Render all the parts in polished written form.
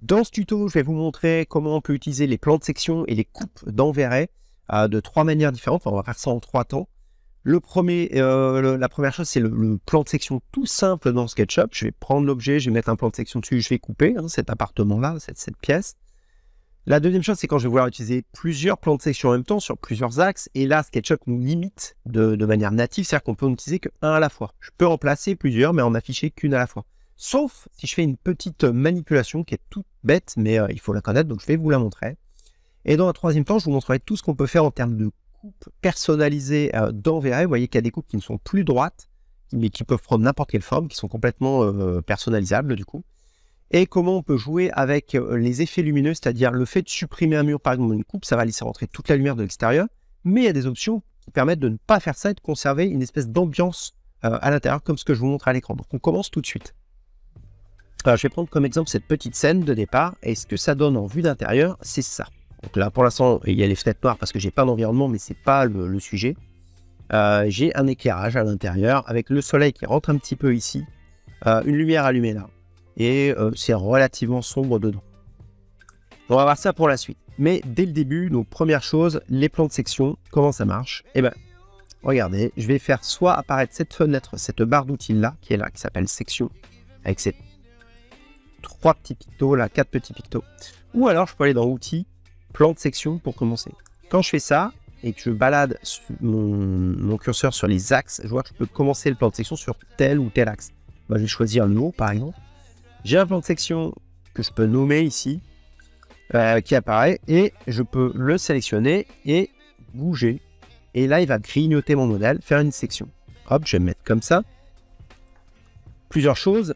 Dans ce tuto, je vais vous montrer comment on peut utiliser les plans de section et les coupes d'enverrai de trois manières différentes. Enfin, on va faire ça en trois temps. La première chose, c'est le plan de section tout simple dans SketchUp. Je vais prendre l'objet, je vais mettre un plan de section dessus, je vais couper cet appartement-là, cette pièce. La deuxième chose, c'est quand je vais vouloir utiliser plusieurs plans de section en même temps sur plusieurs axes. Et là, SketchUp nous limite de manière native, c'est-à-dire qu'on peut en utiliser qu'un à la fois. Je peux en placer plusieurs, mais en afficher qu'une à la fois. Sauf si je fais une petite manipulation qui est toute bête, mais il faut la connaître, donc je vais vous la montrer. Et dans un troisième temps, je vous montrerai tout ce qu'on peut faire en termes de coupes personnalisées d'enverrai. Vous voyez qu'il y a des coupes qui ne sont plus droites, mais qui peuvent prendre n'importe quelle forme, qui sont complètement personnalisables du coup. Et comment on peut jouer avec les effets lumineux, c'est-à-dire le fait de supprimer un mur, par exemple, une coupe, ça va laisser rentrer toute la lumière de l'extérieur, mais il y a des options qui permettent de ne pas faire ça et de conserver une espèce d'ambiance à l'intérieur, comme ce que je vous montre à l'écran. Donc on commence tout de suite. Alors, je vais prendre comme exemple cette petite scène de départ, et ce que ça donne en vue d'intérieur, c'est ça. Donc là, pour l'instant, il y a les fenêtres noires parce que j'ai pas d'environnement, mais c'est pas le sujet. J'ai un éclairage à l'intérieur avec le soleil qui rentre un petit peu ici, une lumière allumée là, et c'est relativement sombre dedans. On va voir ça pour la suite. Mais dès le début, donc première chose, les plans de section, comment ça marche? Eh ben, regardez, je vais faire soit apparaître cette fenêtre, cette barre d'outils là, qui est là, qui s'appelle section, avec cette trois petits pictos là, 4 petits pictos. Ou alors je peux aller dans outils, plan de section pour commencer. Quand je fais ça et que je balade mon curseur sur les axes, je vois que je peux commencer le plan de section sur tel ou tel axe. Bah, je vais choisir le haut par exemple. J'ai un plan de section que je peux nommer ici, qui apparaît, et je peux le sélectionner et bouger. Et là il va grignoter mon modèle, faire une section. Hop, je vais me mettre comme ça. Plusieurs choses,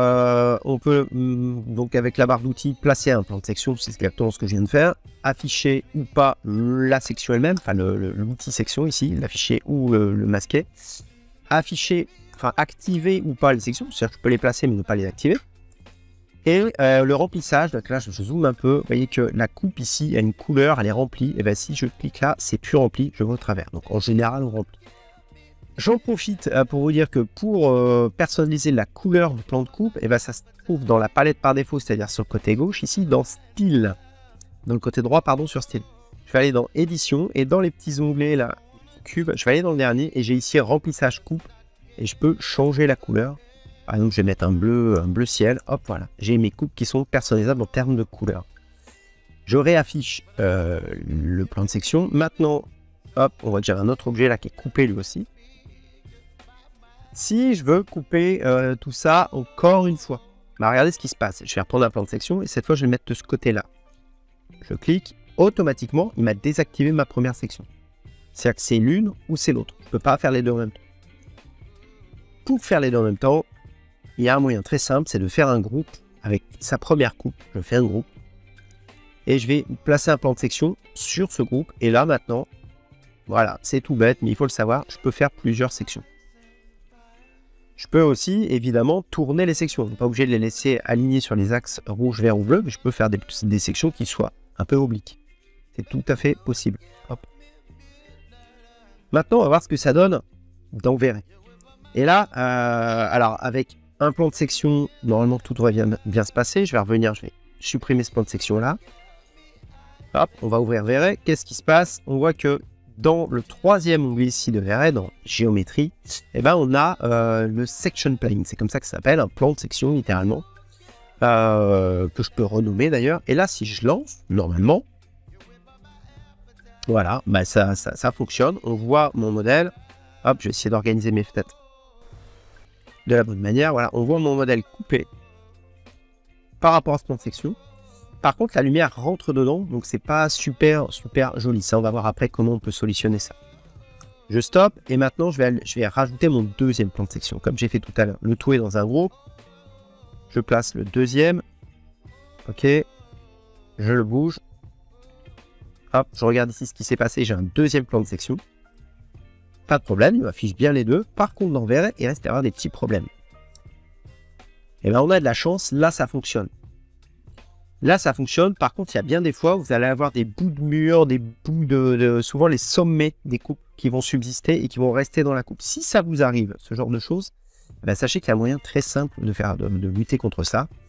on peut donc avec la barre d'outils placer un plan de section, c'est exactement ce que je viens de faire, afficher ou pas la section elle-même, enfin l'outil section ici, l'afficher ou le masquer, afficher, enfin activer ou pas les sections, c'est-à-dire que je peux les placer mais ne pas les activer, et le remplissage, donc là je zoome un peu, vous voyez que la coupe ici a une couleur, elle est remplie, et bien si je clique là, c'est plus rempli, je vais au travers, donc en général on remplit. J'en profite pour vous dire que pour personnaliser la couleur du plan de coupe, et ben ça se trouve dans la palette par défaut, c'est-à-dire sur le côté gauche, ici dans style, dans le côté droit, pardon, sur style. Je vais aller dans édition et dans les petits onglets là, cube, je vais aller dans le dernier et j'ai ici remplissage coupe et je peux changer la couleur. Par exemple, je vais mettre un bleu ciel, hop, voilà. J'ai mes coupes qui sont personnalisables en termes de couleur. Je réaffiche le plan de section. Maintenant, hop, on va dire un autre objet là qui est coupé lui aussi. Si je veux couper tout ça encore une fois, bah regardez ce qui se passe. Je vais reprendre un plan de section et cette fois je vais le mettre de ce côté-là. Je clique, automatiquement il m'a désactivé ma première section. C'est-à-dire que c'est l'une ou c'est l'autre. Je ne peux pas faire les deux en même temps. Pour faire les deux en même temps, il y a un moyen très simple, c'est de faire un groupe avec sa première coupe. Je fais un groupe et je vais placer un plan de section sur ce groupe. Et là maintenant, voilà, c'est tout bête, mais il faut le savoir, je peux faire plusieurs sections. Je peux aussi, évidemment, tourner les sections. Je ne suis pas obligé de les laisser alignées sur les axes rouge, vert ou bleu, mais je peux faire des sections qui soient un peu obliques. C'est tout à fait possible. Hop. Maintenant, on va voir ce que ça donne d'enverrai. Et là, alors, avec un plan de section, normalement, tout devrait bien se passer. Je vais revenir, je vais supprimer ce plan de section-là. Hop, on va ouvrir verrai. Qu'est-ce qui se passe? On voit que dans le troisième onglet ici de verrai, dans géométrie, eh ben on a le section plane, c'est comme ça que ça s'appelle, un plan de section littéralement, que je peux renommer d'ailleurs. Et là, si je lance, normalement, voilà, bah ça fonctionne. On voit mon modèle. Hop, je vais essayer d'organiser mes fenêtres de la bonne manière. Voilà, on voit mon modèle coupé par rapport à ce plan de section. Par contre, la lumière rentre dedans, donc c'est pas super joli. Ça, on va voir après comment on peut solutionner ça. Je stoppe et maintenant, je vais rajouter mon deuxième plan de section, comme j'ai fait tout à l'heure. Le tout est dans un groupe. Je place le deuxième. Ok. Je le bouge. Hop, je regarde ici ce qui s'est passé. J'ai un deuxième plan de section. Pas de problème, il m'affiche bien les deux. Par contre, dans verrai, il reste à avoir des petits problèmes. Et bien, on a de la chance. Là, ça fonctionne. Là, ça fonctionne. Par contre, il y a bien des fois où vous allez avoir des bouts de mur, des bouts souvent les sommets des coupes qui vont subsister et qui vont rester dans la coupe. Si ça vous arrive, ce genre de choses, ben, sachez qu'il y a un moyen très simple de lutter contre ça.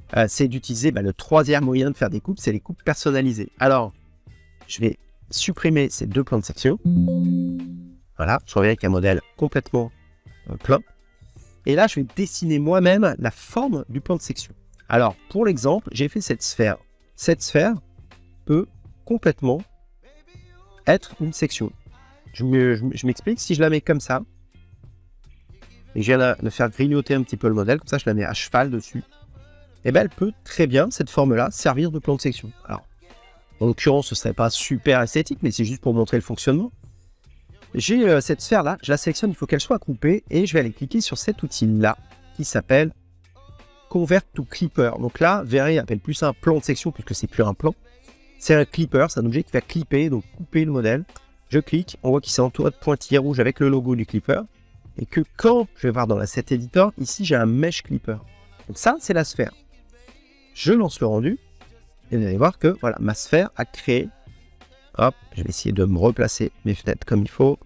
c'est d'utiliser le troisième moyen de faire des coupes, c'est les coupes personnalisées. Alors, je vais supprimer ces deux plans de section. Voilà, je reviens avec un modèle complètement plein. Et là, je vais dessiner moi-même la forme du plan de section. Alors, pour l'exemple, j'ai fait cette sphère. Cette sphère peut complètement être une section. Je m'explique, si je la mets comme ça, et que je viens de faire grignoter un petit peu le modèle, comme ça je la mets à cheval dessus, et bien elle peut très bien, cette forme-là, servir de plan de section. Alors, en l'occurrence, ce ne serait pas super esthétique, mais c'est juste pour montrer le fonctionnement. J'ai cette sphère-là, je la sélectionne, il faut qu'elle soit groupée, et je vais aller cliquer sur cet outil-là, qui s'appelle Convert to Clipper. Donc là, verrez, appelle plus un plan de section, puisque c'est plus un plan. C'est un clipper, c'est un objet qui va clipper, donc couper le modèle. Je clique, on voit qu'il s'est entouré de pointillés rouges avec le logo du clipper. Et que quand je vais voir dans l'asset editor, ici j'ai un mesh clipper. Donc ça, c'est la sphère. Je lance le rendu, et vous allez voir que voilà, ma sphère a créé. Hop, je vais essayer de me replacer mes fenêtres comme il faut.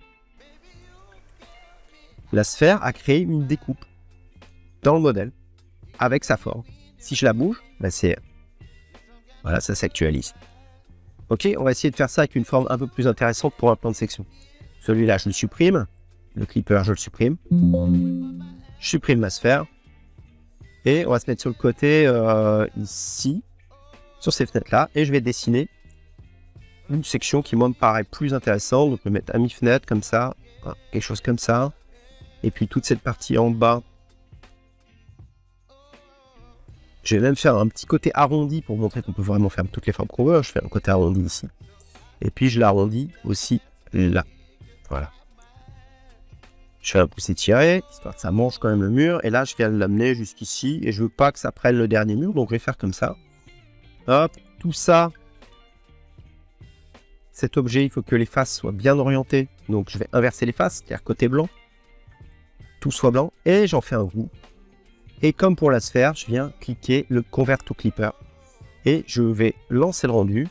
La sphère a créé une découpe dans le modèle avec sa forme. Si je la bouge, voilà, ça s'actualise. Ok, on va essayer de faire ça avec une forme un peu plus intéressante pour un plan de section. Celui-là, je le supprime. Le clipper, je le supprime. Je supprime ma sphère. Et on va se mettre sur le côté, ici, sur ces fenêtres-là. Et je vais dessiner une section qui, moi, me paraît plus intéressante. Donc, je vais mettre à mi-fenêtre, comme ça. Voilà, quelque chose comme ça. Et puis, toute cette partie en bas. Je vais même faire un petit côté arrondi pour montrer qu'on peut vraiment faire toutes les formes qu'on veut. Je fais un côté arrondi ici. Et puis je l'arrondis aussi là. Voilà. Je fais un pouce étiré, histoire que ça mange quand même le mur. Et là, je viens de l'amener jusqu'ici. Et je veux pas que ça prenne le dernier mur. Donc je vais faire comme ça. Hop, tout ça. Cet objet, il faut que les faces soient bien orientées. Donc je vais inverser les faces, c'est-à-dire côté blanc. Tout soit blanc. Et j'en fais un groupe. Et comme pour la sphère, je viens cliquer le Convert to Clipper. Et je vais lancer le rendu.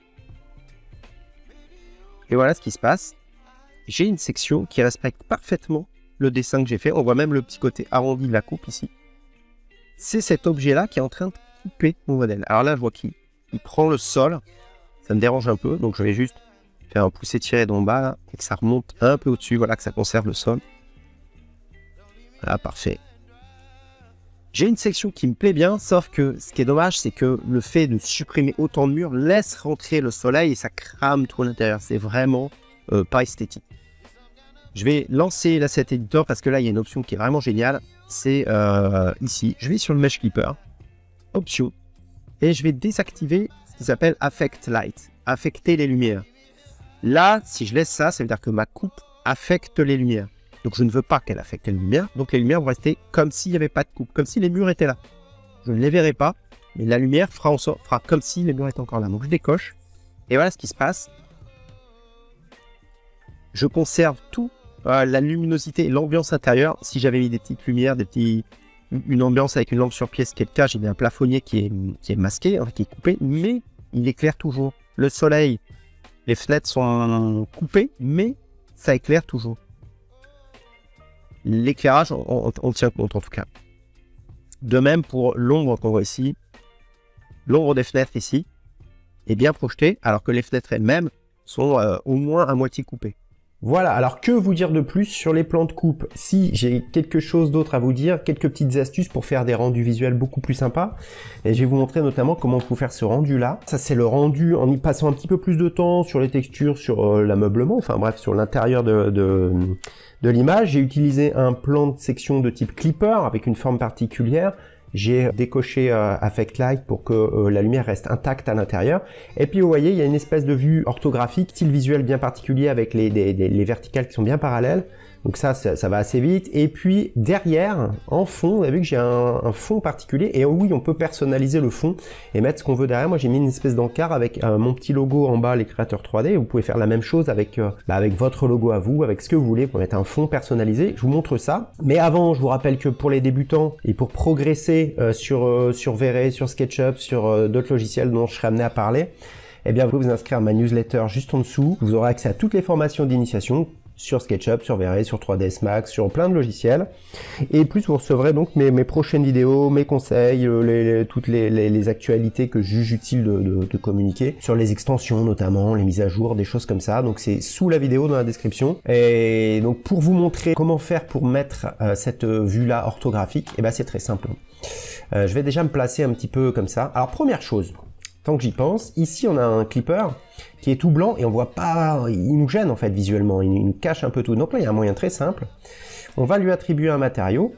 Et voilà ce qui se passe. J'ai une section qui respecte parfaitement le dessin que j'ai fait. On voit même le petit côté arrondi de la coupe ici. C'est cet objet-là qui est en train de couper mon modèle. Alors là, je vois qu'il prend le sol. Ça me dérange un peu. Donc je vais juste faire un pouce étiré d'en bas là, et que ça remonte un peu au-dessus. Voilà, que ça conserve le sol. Voilà, parfait. J'ai une section qui me plaît bien, sauf que ce qui est dommage, c'est que le fait de supprimer autant de murs laisse rentrer le soleil et ça crame tout l'intérieur. C'est vraiment pas esthétique. Je vais lancer l'asset editor parce que là, il y a une option qui est vraiment géniale. C'est ici. Je vais sur le Mesh Clipper, option, et je vais désactiver ce qui s'appelle Affect Light, affecter les lumières. Là, si je laisse ça, ça veut dire que ma coupe affecte les lumières. Donc je ne veux pas qu'elle affecte les lumières. Donc les lumières vont rester comme s'il n'y avait pas de coupe, comme si les murs étaient là. Je ne les verrai pas, mais la lumière fera comme si les murs étaient encore là. Donc je décoche. Et voilà ce qui se passe. Je conserve tout, la luminosité et l'ambiance intérieure. Si j'avais mis des petites lumières, une ambiance avec une lampe sur pièce, qui est le cas, j'ai mis un plafonnier qui est masqué, hein, qui est coupé, mais il éclaire toujours. Le soleil, les fenêtres sont coupées, mais ça éclaire toujours. L'éclairage, on tient compte en tout cas. De même pour l'ombre qu'on voit ici. L'ombre des fenêtres ici est bien projetée, alors que les fenêtres elles-mêmes sont au moins à moitié coupées. Voilà, alors que vous dire de plus sur les plans de coupe? Si j'ai quelque chose d'autre à vous dire, quelques petites astuces pour faire des rendus visuels beaucoup plus sympas. Et je vais vous montrer notamment comment vous faire ce rendu-là. Ça, c'est le rendu en y passant un petit peu plus de temps sur les textures, sur l'ameublement, enfin bref, sur l'intérieur de l'image. J'ai utilisé un plan de section de type clipper avec une forme particulière. J'ai décoché Affect Light pour que la lumière reste intacte à l'intérieur. Et puis vous voyez, il y a une espèce de vue orthographique, style visuel bien particulier avec les verticales qui sont bien parallèles. Donc ça va assez vite. Et puis derrière, en fond, vous avez vu que j'ai un fond particulier. Et oui, on peut personnaliser le fond et mettre ce qu'on veut derrière. Moi, j'ai mis une espèce d'encart avec mon petit logo en bas, les créateurs 3D. Vous pouvez faire la même chose avec votre logo à vous, avec ce que vous voulez, pour mettre un fond personnalisé. Je vous montre ça. Mais avant, je vous rappelle que pour les débutants et pour progresser sur V-Ray, sur SketchUp, sur d'autres logiciels dont je serai amené à parler, eh bien, vous pouvez vous inscrire à ma newsletter juste en dessous. Vous aurez accès à toutes les formations d'initiation sur SketchUp, sur V-Ray, sur 3ds Max, sur plein de logiciels. Et plus vous recevrez donc mes prochaines vidéos, mes conseils, toutes les actualités que je juge utile de communiquer, sur les extensions notamment, les mises à jour, des choses comme ça. Donc c'est sous la vidéo dans la description. Et donc pour vous montrer comment faire pour mettre cette vue-là orthographique, et ben c'est très simple. Je vais déjà me placer un petit peu comme ça. Alors première chose, tant que j'y pense, ici on a un clipper qui est tout blanc et on voit pas, il nous gêne en fait visuellement, il nous cache un peu tout. Donc là il y a un moyen très simple, on va lui attribuer un matériau,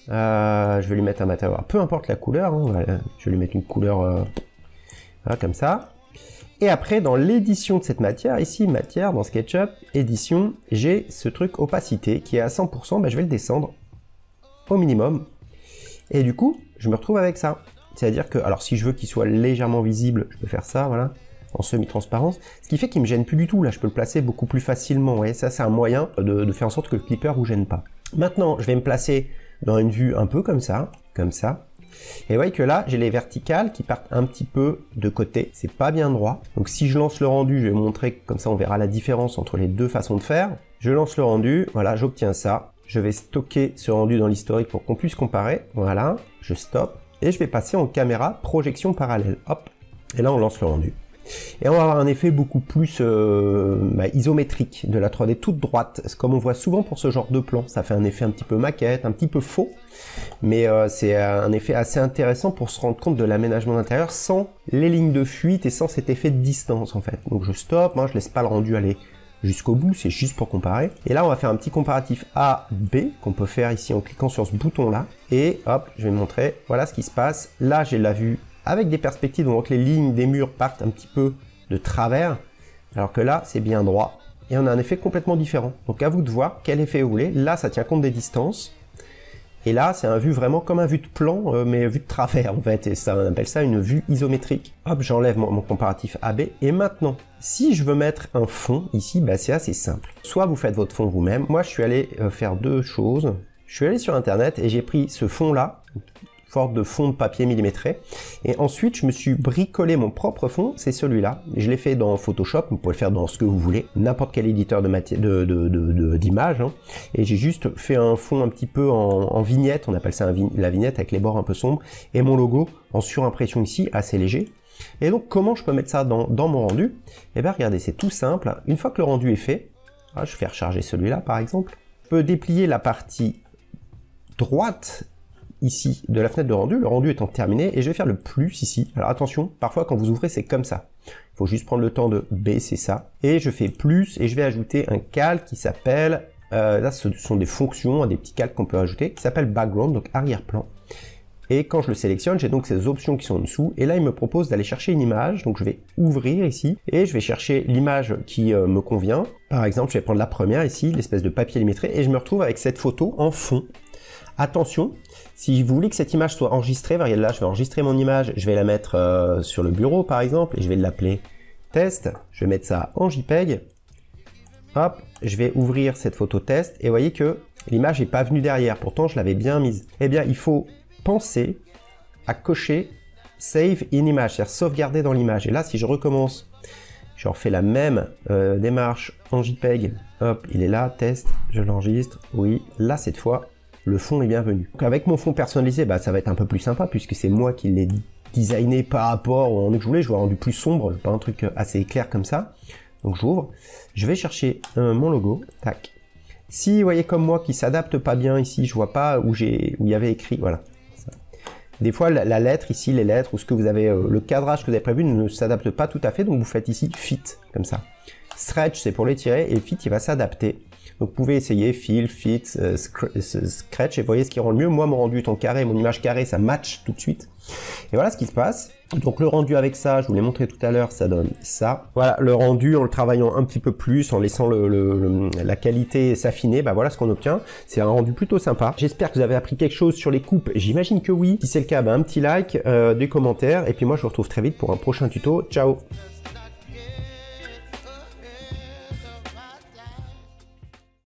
je vais lui mettre un matériau, peu importe la couleur, hein, je vais lui mettre une couleur voilà, comme ça. Et après dans l'édition de cette matière, ici matière dans SketchUp, édition, j'ai ce truc opacité qui est à 100%, ben, je vais le descendre au minimum et du coup je me retrouve avec ça. C'est-à-dire que, alors si je veux qu'il soit légèrement visible, je peux faire ça, voilà, en semi-transparence, ce qui fait qu'il me gêne plus du tout, là je peux le placer beaucoup plus facilement, vous voyez, ça c'est un moyen de faire en sorte que le clipper vous gêne pas. Maintenant, je vais me placer dans une vue un peu comme ça, et vous voyez que là, j'ai les verticales qui partent un petit peu de côté, c'est pas bien droit, donc si je lance le rendu, je vais montrer, comme ça on verra la différence entre les deux façons de faire. Je lance le rendu, voilà, j'obtiens ça, je vais stocker ce rendu dans l'historique pour qu'on puisse comparer, voilà, je stoppe, et je vais passer en caméra projection parallèle, hop, et là on lance le rendu. Et on va avoir un effet beaucoup plus isométrique de la 3D toute droite, comme on voit souvent pour ce genre de plan. Ça fait un effet un petit peu maquette, un petit peu faux, mais c'est un effet assez intéressant pour se rendre compte de l'aménagement d'intérieur sans les lignes de fuite et sans cet effet de distance en fait. Donc je stoppe, moi je laisse pas le rendu aller jusqu'au bout, c'est juste pour comparer. Et là, on va faire un petit comparatif A-B qu'on peut faire ici en cliquant sur ce bouton-là. Et hop, je vais montrer, voilà ce qui se passe. Là, j'ai la vue avec des perspectives, donc les lignes des murs partent un petit peu de travers, alors que là, c'est bien droit. Et on a un effet complètement différent. Donc à vous de voir quel effet vous voulez. Là, ça tient compte des distances. Et là, c'est un vu vraiment comme un vu de plan, mais vu de travers en fait. Et ça, on appelle ça une vue isométrique. Hop, j'enlève mon comparatif AB. Et maintenant, si je veux mettre un fond ici, bah, c'est assez simple. Soit vous faites votre fond vous-même. Moi, je suis allé faire deux choses. Je suis allé sur Internet et j'ai pris ce fond-là, forme de fond de papier millimétré. Et ensuite, je me suis bricolé mon propre fond, c'est celui-là. Je l'ai fait dans Photoshop, vous pouvez le faire dans ce que vous voulez, n'importe quel éditeur d'image. Hein. Et j'ai juste fait un fond un petit peu en vignette, on appelle ça la vignette avec les bords un peu sombres, et mon logo en surimpression ici, assez léger. Et donc, comment je peux mettre ça dans mon rendu? Eh bien, regardez, c'est tout simple. Une fois que le rendu est fait, je vais recharger celui-là par exemple, je peux déplier la partie droite ici de la fenêtre de rendu, le rendu étant terminé, et je vais faire le plus ici. Alors attention, parfois quand vous ouvrez c'est comme ça. Il faut juste prendre le temps de baisser ça. Et je fais plus, et je vais ajouter un calque qui s'appelle, là ce sont des fonctions, des petits calques qu'on peut ajouter, qui s'appelle background, donc arrière-plan. Et quand je le sélectionne, j'ai donc ces options qui sont en dessous, et là il me propose d'aller chercher une image, donc je vais ouvrir ici, et je vais chercher l'image qui me convient. Par exemple, je vais prendre la première ici, l'espèce de papier millimétré, et je me retrouve avec cette photo en fond. Attention, si vous voulez que cette image soit enregistrée, regardez là, je vais enregistrer mon image, je vais la mettre sur le bureau par exemple, et je vais l'appeler test, je vais mettre ça en JPEG, hop, je vais ouvrir cette photo test, et vous voyez que l'image n'est pas venue derrière, pourtant je l'avais bien mise. Eh bien, il faut penser à cocher Save in Image, c'est-à-dire sauvegarder dans l'image. Et là, si je recommence, je refais la même démarche en JPEG, hop, il est là, test, je l'enregistre, oui, là cette fois, le fond est bienvenu. Donc avec mon fond personnalisé, bah, ça va être un peu plus sympa puisque c'est moi qui l'ai designé par rapport au rendu que je voulais. Je veux un rendu plus sombre, pas un truc assez clair comme ça. Donc j'ouvre, je vais chercher mon logo, tac. Si vous voyez comme moi qui s'adapte pas bien ici, je vois pas où il y avait écrit, voilà. Ça. Des fois la lettre ici, les lettres ou ce que vous avez, le cadrage que vous avez prévu ne s'adapte pas tout à fait, donc vous faites ici fit comme ça. Stretch c'est pour l'étirer et fit il va s'adapter. Donc vous pouvez essayer fill, fit, scratch et vous voyez ce qui rend le mieux. Moi mon rendu étant carré, mon image carrée, ça match tout de suite. Et voilà ce qui se passe. Donc le rendu avec ça, je vous l'ai montré tout à l'heure, ça donne ça. Voilà le rendu en le travaillant un petit peu plus, en laissant la qualité s'affiner, bah voilà ce qu'on obtient. C'est un rendu plutôt sympa. J'espère que vous avez appris quelque chose sur les coupes. J'imagine que oui. Si c'est le cas, bah, un petit like, des commentaires. Et puis moi je vous retrouve très vite pour un prochain tuto. Ciao!